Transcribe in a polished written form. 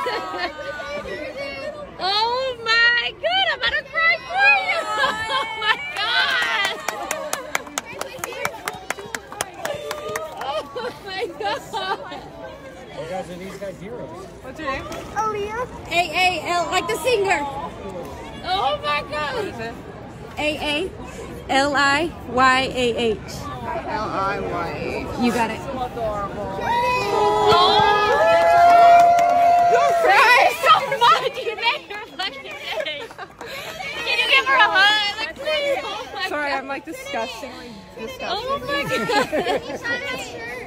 Oh my god, I'm about to cry for you. Oh my god. Oh my god. Oh guys, are these guys heroes? What's your name? Aaliyah. A-A-L, like the singer. Oh my god. What is it? A-A-L-I-Y-A-H. L-I-Y-A. You got it. So adorable. Oh! You're crying so much. You made her fucking day. Can you give her a hug? Like, please. Oh my Sorry, god. I'm like disgustingly disgusting. Oh my god.